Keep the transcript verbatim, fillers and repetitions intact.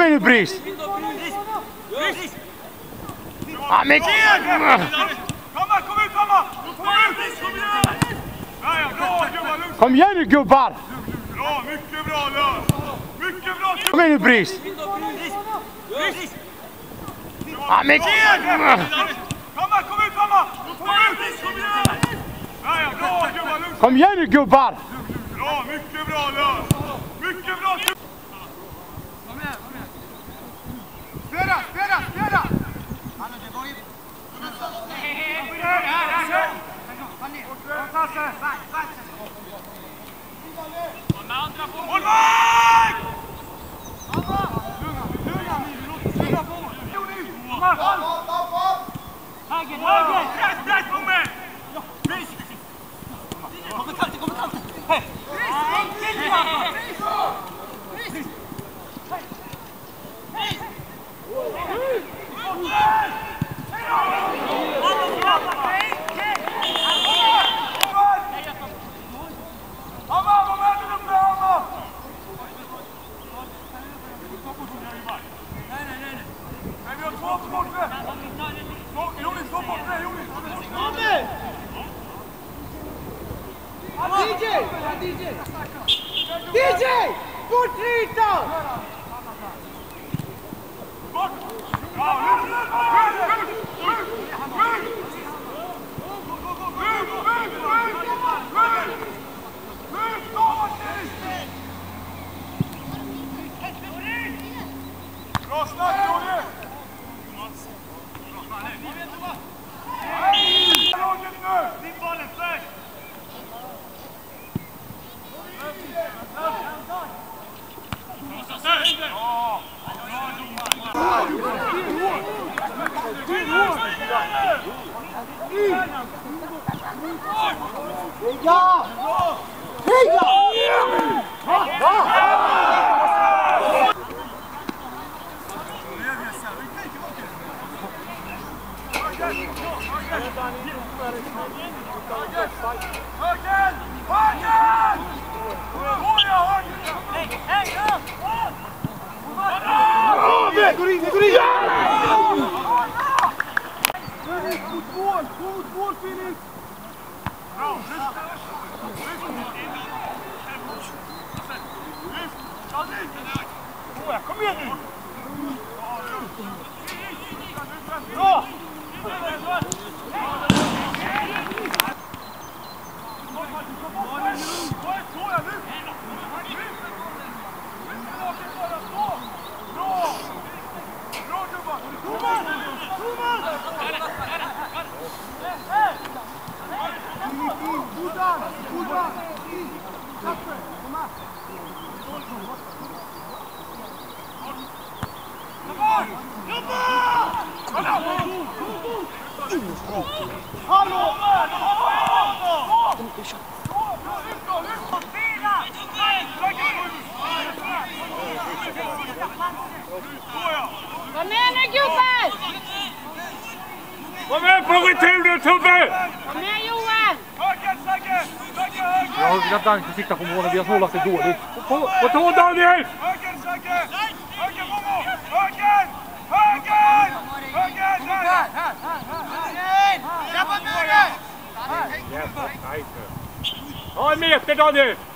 igen nu, Bris! Ja, men... Kom ut, komma! Kom ut! Kom igen! Kom igen nu, gubbar! Bra, mycket bra där! Mycket bra! Kom igen nu, Bris! Ja, men... Komma, kom ut, komma! Kom ut! Kom igen! Bra, gubbar, lugnt! Kom igen nu, gubbar! Bra, mycket bra där! Mycket bra! Kom igen, kom igen! Spela, spela, spela! Anna, det går ju... Håll väg! Höger, höger! Press, press, kom med! Kommer kanten, kommer kanten! Hej! D J! D J! D J! Fortryta! Bra snack, Johnny! Din bollen först! Ja! Går in, går in! Mot mål! Mot mål, Filip! Bra! Kom igen nu! Bra! Hallå! Kom med nu, gubben! Kom med på returen, Tobbe! Kom med, Johan! Höger, Sagge! Sagge, höger! Jag har velat inte sikta på målen, vi har målat det dåligt. På tå, Daniel! Höger, Sagge! Höger, Momo! Höger! Höger! Höger! Där! Grabbar, möjlighet! Ta en meter, Daniel!